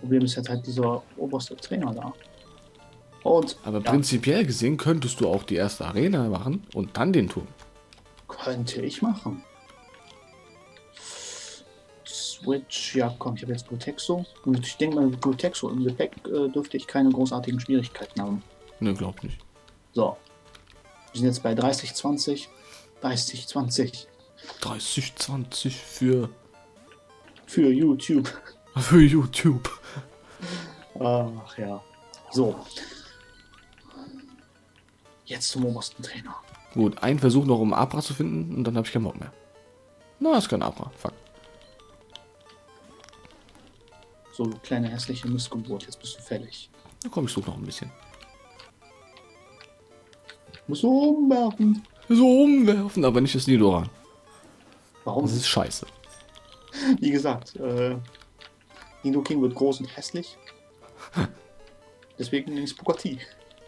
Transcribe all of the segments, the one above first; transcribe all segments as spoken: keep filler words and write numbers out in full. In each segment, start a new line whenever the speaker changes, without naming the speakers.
Problem ist jetzt halt dieser oberste Trainer da. Und
Aber
ja,
prinzipiell gesehen könntest du auch die erste Arena machen und dann den Turm.
könnte ich machen. Switch, ja komm, ich habe jetzt Glutexo. Und ich denke mal, mit Glutexo im Gepäck äh, dürfte ich keine großartigen Schwierigkeiten haben.
Ne, glaub nicht.
So. Wir sind jetzt bei dreißig zwanzig. dreißig zwanzig.
dreißig zwanzig für,
Für YouTube.
für YouTube.
Ach ja. So. Jetzt zum obersten Trainer.
Gut, ein Versuch noch, um Abra zu finden und dann habe ich keinen Bock mehr. Na, ist kein Abra. Fuck.
So, du kleine hässliche Missgeburt, jetzt bist du fällig.
Na komm, ich suche noch ein bisschen.
Musst du umwerfen.
So umwerfen, aber nicht das Nidoran.
Warum?
Das ist scheiße.
Wie gesagt, äh, Nidoking wird groß und hässlich. Deswegen nenne ich es Bugatti.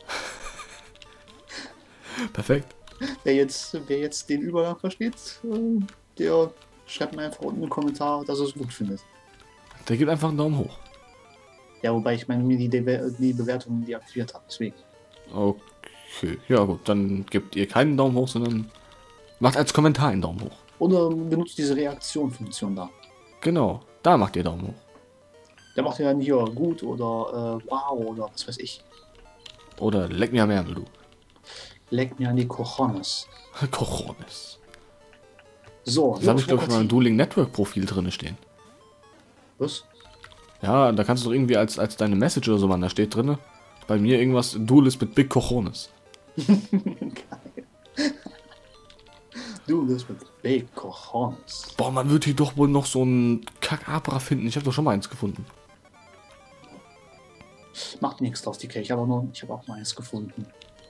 Perfekt.
Wer jetzt, wer jetzt den Übergang versteht, äh, der schreibt mir einfach unten in den Kommentar, dass er es gut findet.
Der gibt einfach einen Daumen hoch.
Ja, wobei ich meine, mir die, De die Bewertung deaktiviert habe, deswegen.
Okay, ja gut, dann gebt ihr keinen Daumen hoch, sondern macht als Kommentar einen Daumen hoch.
Oder benutzt diese Reaktion-Funktion da.
Genau, da macht ihr Daumen hoch.
Der macht ja dann hier gut oder äh, wow oder was weiß ich.
Oder leck mir am Ärmel, du.
Leck mir an die Cojones.
Cojones.
So,
Das habe ich, glaube ich, mal im Dueling Network Profil drin stehen.
Was?
Ja, da kannst du doch irgendwie als, als deine Message oder so, man, da steht drin. Bei mir irgendwas, Duelist mit Big Cojones.
Geil. Du bist mit Big Cojones.
Boah, man wird hier doch wohl noch so ein Kack-Abra finden. Ich habe doch schon mal eins gefunden.
Macht nichts draus, D K. Ich habe auch, noch- ich hab auch mal eins gefunden.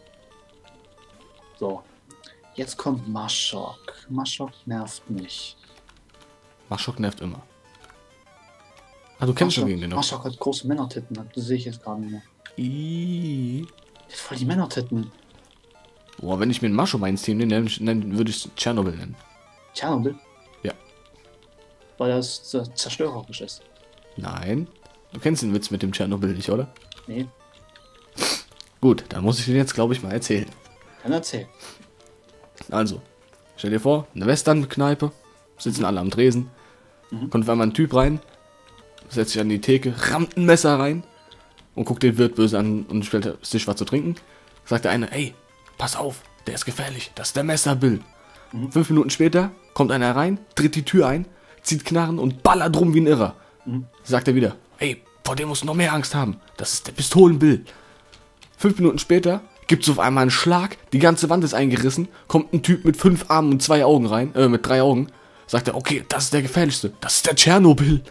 So. Jetzt kommt Maschok. Maschok nervt mich.
Maschok nervt immer. Ah, du kennst schon gegen den noch.
Maschok hat große Männertitten. Das sehe ich jetzt gerade nicht mehr.
Ih.
Der hat voll die Männertitten.
Boah, wenn ich mir einen Mascho meins Team nenne, dann würde ich es Tschernobyl nennen.
Tschernobyl?
Ja.
Weil das äh, zerstörerisch ist.
Nein. Du kennst den Witz mit dem Tschernobyl nicht, oder?
Nee,
Gut, dann muss ich den jetzt, glaube ich, mal erzählen.
dann erzähl.
Also, stell dir vor, eine Western-Kneipe, sitzen alle am Tresen,
Mhm.
kommt auf einmal ein Typ rein, setzt sich an die Theke, rammt ein Messer rein und guckt den Wirt böse an und stellt sich was zu trinken. Sagt der eine, ey, pass auf, der ist gefährlich, das ist der Messerbill.
Mhm.
Fünf Minuten später kommt einer rein, tritt die Tür ein, zieht Knarren und ballert rum wie ein Irrer.
Mhm.
Sagt er wieder, ey, vor dem musst du noch mehr Angst haben, das ist der Pistolenbill. Fünf Minuten später gibt's auf einmal einen Schlag, die ganze Wand ist eingerissen, kommt ein Typ mit fünf Armen und zwei Augen rein, äh, mit drei Augen, sagt er, okay, das ist der gefährlichste, das ist der Tschernobyl.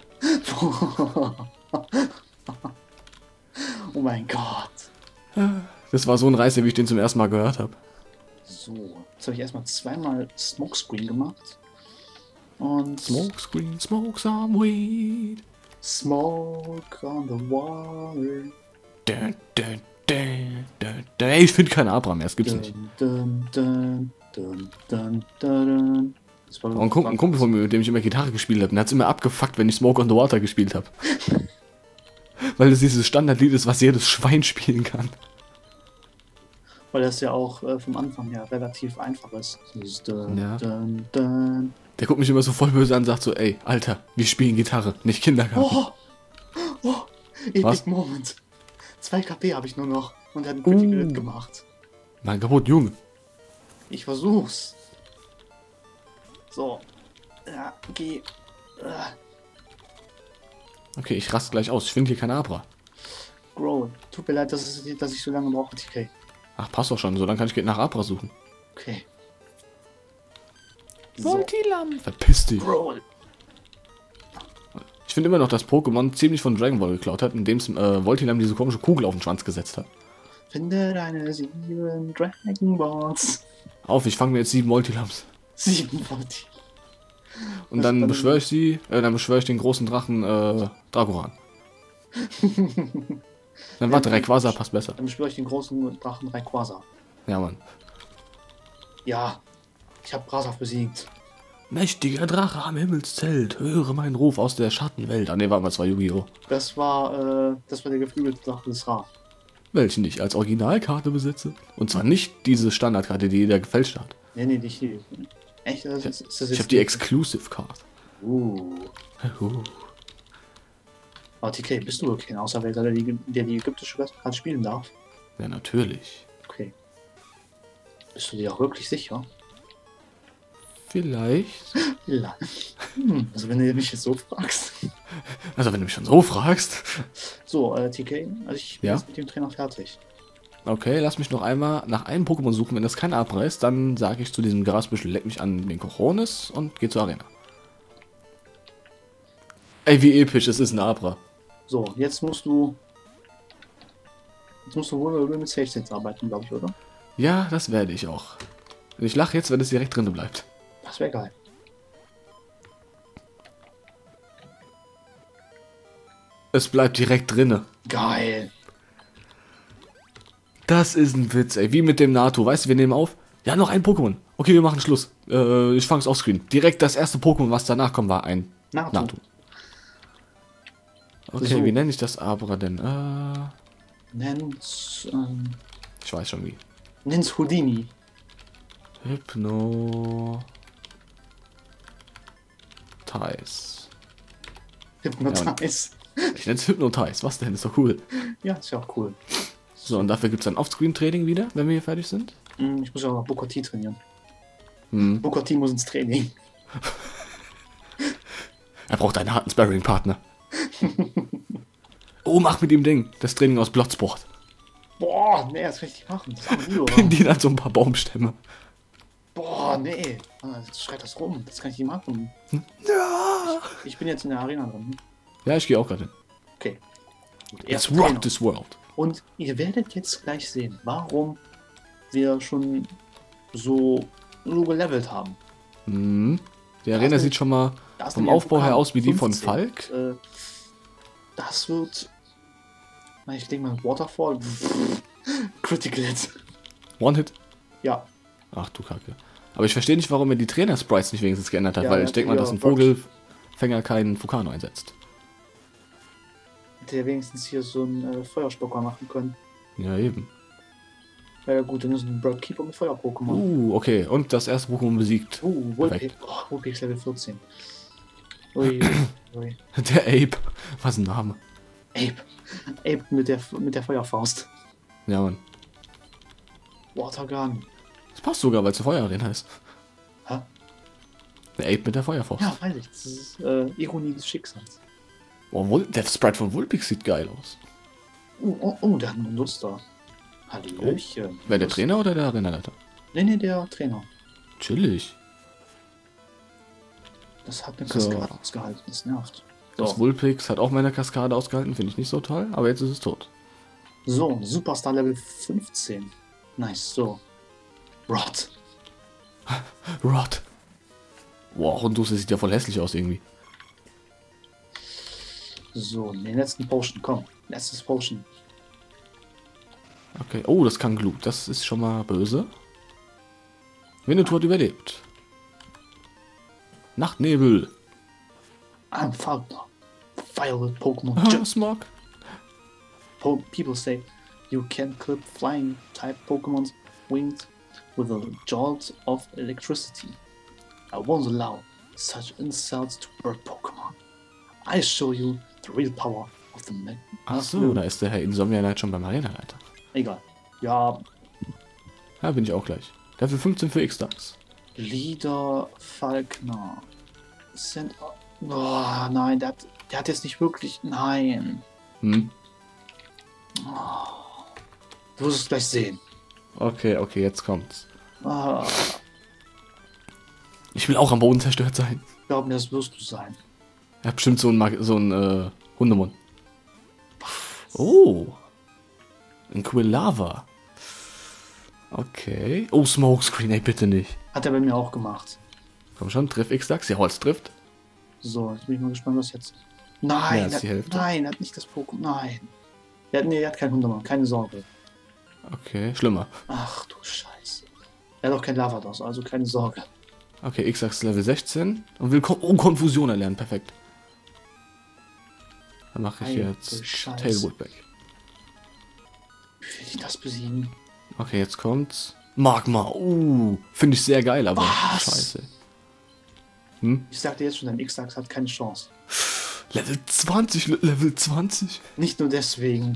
Oh mein Gott.
Das war so ein Reißer, wie ich den zum ersten Mal gehört habe.
So, jetzt habe ich erstmal zweimal Smokescreen gemacht. Und
Smokescreen, smoke some weed.
Smoke on the water.
Dun, dun, dun, dun, dun. Ey, ich finde keine Abra mehr, das gibt's nicht.
Dun, dun, dun, dun, dun, dun. Das war
Und ein Kumpel, ein Kumpel von mir, mit dem ich immer Gitarre gespielt habe, der hat's immer abgefuckt, wenn ich Smoke on the Water gespielt habe. Weil das dieses Standardlied ist, was jedes Schwein spielen kann.
Weil das ja auch äh, vom Anfang her relativ einfach ist. Dieses dun,
Ja.
dun, dun.
Der guckt mich immer so voll böse an und sagt so, ey, Alter, wir spielen Gitarre, nicht Kindergarten.
Oh, oh, Epic
Was?
Moment. zwei K P habe ich nur noch und er hat einen Critical Hit
Uh.
gemacht.
Mein kaputt, Junge.
Ich versuch's. So. Ja, geh. Äh,
Okay, ich raste gleich aus, ich finde hier keine Abra.
Growl. Tut mir leid, dass, es, dass ich so lange brauche, T K.
Ach, passt doch schon, so dann kann ich nach Abra suchen.
Okay. So.
Voltilam. Verpiss dich.
Growl.
Ich finde immer noch, dass Pokémon ziemlich von Dragon Ball geklaut hat, indem es äh, Voltilam diese komische Kugel auf den Schwanz gesetzt hat.
Finde deine sieben Dragon Balls.
Auf, ich fange mir jetzt sieben Voltilams.
Sieben Volti.
Und
Was
dann
dann-
beschwöre ich sie, äh, dann beschwöre ich den großen Drachen äh, Dragoran. Dann warte, Rayquaza passt besser.
Dann beschwöre ich den großen Drachen Rayquaza.
Ja, Mann.
Ja. Ich habe Grasaf besiegt.
Mächtiger Drache am Himmelszelt, höre meinen Ruf aus der Schattenwelt. Ah ne, warte mal, das war Yu-Gi-Oh!
Das war, äh, das war der geflügelte Drache des Ra.
Welchen ich als Originalkarte besitze. Und zwar nicht diese Standardkarte, die jeder gefälscht hat.
Nee, nee, nicht die. Echt? Das ist, ist das
Ich
jetzt
habe die Exclusive Card.
Uh.
Uh.
Aber T K, bist du wirklich ein Außerweltler, der die, der die ägyptische Götterkarte spielen darf?
Ja, natürlich.
Okay. Bist du dir auch wirklich sicher?
Vielleicht.
Ja. Hm, also wenn du mich jetzt so fragst.
Also wenn du mich schon so fragst.
So, äh, T K, also ich bin
Ja?
jetzt mit dem Trainer fertig.
Okay, lass mich noch einmal nach einem Pokémon suchen. Wenn das kein Abra ist, dann sage ich zu diesem Grasbüschel, leck mich an den Cojones und geh zur Arena. Ey, wie episch, es ist ein Abra.
So, jetzt musst du. Jetzt musst du wohl mit Safe States arbeiten, glaube ich, oder?
Ja, das werde ich auch. Ich lache jetzt, wenn es direkt drin bleibt.
Das wäre geil.
Es bleibt direkt drinne.
Geil.
Das ist ein Witz, ey. Wie mit dem Nato. Weißt du, wir nehmen auf. Ja, noch ein Pokémon. Okay, wir machen Schluss. Äh, ich fange es offscreen. Direkt das erste Pokémon, was danach kommt, war ein
Nato.
Nato. Okay,
So.
wie nenne ich das Abra denn? Äh,
Nenn's. Ähm,
ich weiß schon wie.
nenn's Houdini.
Hypno... Tice.
Hypnotize.
Ich nenne es Hypnotize. Was denn? Ist doch cool.
Ja, ist ja auch cool.
So, und dafür gibt es dann Offscreen-Training wieder, wenn wir hier fertig sind.
Hm, Ich muss ja auch noch Booker T trainieren.
Hm.
Booker T muss ins Training.
Er braucht einen harten Sparring-Partner. Oh, mach mit ihm Ding. Das Training aus Bloodsport.
Boah, nee, das kann ich nicht machen. Das ist ein Video,
Die hat so ein paar Baumstämme.
Boah, nee. Ah, Jetzt schreit das rum. Das kann ich nicht machen.
Ja.
Ich bin jetzt in der Arena drin.
Ja, ich gehe auch gerade hin.
Okay.
Let's
Erster
rock
Trainer.
this world.
Und ihr werdet jetzt gleich sehen, warum wir schon so, so gelevelt haben.
Mhm. Die
Da
Arena
ist
sieht schon mal
Da ist
vom
nämlich ein
Aufbau her
Pokal,
aus wie die von
fünfzehn.
Falk.
Äh, das wird. Na, ich denke mal Waterfall. Critical Hit.
One-Hit.
Ja.
Ach du Kacke. Aber ich verstehe nicht, warum er die Trainer-Sprites nicht wenigstens geändert hat,
Ja,
weil
ja,
ich denke mal,
ja,
dass ein
wirklich.
Vogelfänger keinen Fukano einsetzt.
Hätte er wenigstens hier so einen äh, Feuerspocker machen können.
Ja, eben.
Wäre ja gut, dann ist ein Bird Keeper mit Feuer-Pokémon.
Uh, okay. Und das erste Pokémon besiegt.
Uh, Vulpix.
Perfekt.
Oh, Vulpix Level vierzehn. Ui, ui.
Der Ape. Was ein Name.
Ape. Ape mit der, mit der Feuerfaust.
Ja, Mann.
Watergun.
Das passt sogar, weil es eine Feuerarena heißt.
Hä?
Der Ape mit der Feuerfaust.
Ja, weiß ich. Das ist äh, Ironie des Schicksals.
Oh, Vul der Sprite von Vulpix sieht geil aus.
Oh, oh, oh, der hat einen Nuster. Hallöchen.
Wer, der Trainer oder der Arenaleiter?
Nee, nee, der Trainer.
Chillig.
Das hat eine
So.
Kaskade ausgehalten. Das nervt.
Das
So,
Vulpix hat auch meine Kaskade ausgehalten, finde ich nicht so toll, aber jetzt ist es tot.
so Superstar Level fünfzehn. Nice, so. Rot.
Rot. Boah, Rundus sieht ja voll hässlich aus irgendwie.
So, den letzten Potion, komm. Letztes Potion.
Okay, oh, das kann Glut. Das ist schon mal böse. Winnetou hat überlebt. Nachtnebel.
I'm Falkner. Violet Pokémon.
Ah,
Jump.
Smog.
Po People say you can clip flying type Pokémon's wings with a jolt of electricity. I won't allow such insults to bird Pokémon. I show you the real power of the man.
Ach so, da ist der Herr Insomnia Knight schon beim Arenaleiter.
Egal. Ja,
Ja, bin ich auch gleich. Level fünfzehn für X-Dax.
Leader Falkner. Send. Oh, nein, der hat, der hat jetzt nicht wirklich. Nein.
Hm.
Du wirst es gleich sehen.
Okay, okay, jetzt kommt's.
Ah,
Ich will auch am Boden zerstört sein.
glaub mir, das wirst du sein.
Er hat bestimmt so ein, Mag so ein äh, Hundemund. Oh. Ein Quillava. Okay. Oh, Smokescreen, ey, bitte nicht.
Hat er bei mir auch gemacht.
Komm schon, triff X-Dax. Ja, Holz trifft.
So, jetzt bin ich mal gespannt, was jetzt.
Mehr
Nein,
als
er,
die Hälfte.
nein, er hat nicht das Pokémon. Nein. Er hat, nee, er hat keinen Hundermann, keine Sorge.
Okay, schlimmer.
Ach du Scheiße. Er hat auch kein Lavados, also keine Sorge.
Okay, X-Achse Level sechzehn. Und will Kon oh, Konfusion erlernen. Perfekt. Dann mache ich
Alter
jetzt
Scheiße.
Tailwood Back.
Wie will ich das besiegen?
Okay, jetzt kommt's. Magma. Uh, finde ich sehr geil, aber
Was?
scheiße. Hm?
Ich sagte jetzt schon, dein X-Achse hat keine Chance.
Level zwanzig, Level zwanzig.
Nicht nur deswegen.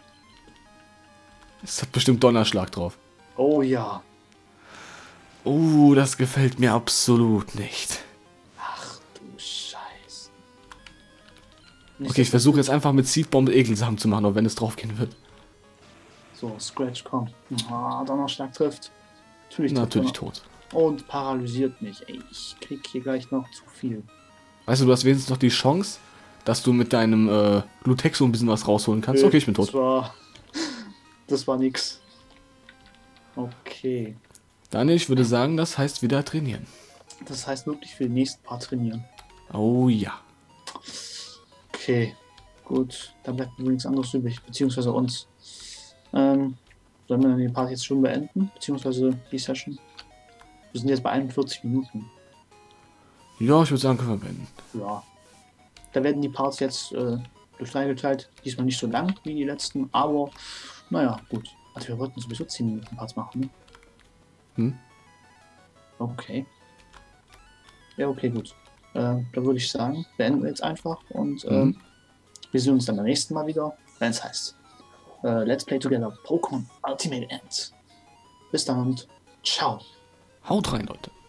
Es hat bestimmt Donnerschlag drauf.
Oh ja.
Uh, das gefällt mir absolut nicht.
Ach du Scheiße. Nicht,
Okay, ich
dass
versuche jetzt einfach mit Seedbomb Ekelsamen zu machen, auch wenn es draufgehen wird.
So, Scratch kommt. Ah, Donnerschlag trifft. Natürlich trifft
Natürlich
Donner-
tot.
Und paralysiert mich. Ey, ich krieg hier gleich noch zu viel.
Weißt du, du hast wenigstens noch die Chance, dass du mit deinem äh, Glutexo ein bisschen was rausholen kannst. Okay, ich bin tot.
Das war. Das war nix. Okay.
Daniel, ich würde sagen, das heißt wieder trainieren.
Das heißt wirklich für den nächsten Part trainieren.
Oh ja.
Okay. Gut. Dann bleibt mir nichts anderes übrig. Beziehungsweise uns. Ähm, sollen wir dann den Part jetzt schon beenden? Beziehungsweise die Session? Wir sind jetzt bei einundvierzig Minuten.
Ja, ich würde sagen, können wir beenden.
Ja. Da werden die Parts jetzt äh, durch drei geteilt. Diesmal nicht so lang wie die letzten, aber naja, gut. Also wir wollten sowieso zehn Minuten Parts machen, ne?
Hm?
Okay. Ja, okay, gut. Äh, dann würde ich sagen, beenden wir jetzt einfach und
Mhm.
ähm, wir sehen uns dann beim nächsten Mal wieder, wenn es heißt äh, Let's Play Together Pokémon Ultimate End. Bis dann und ciao.
Haut rein, Leute.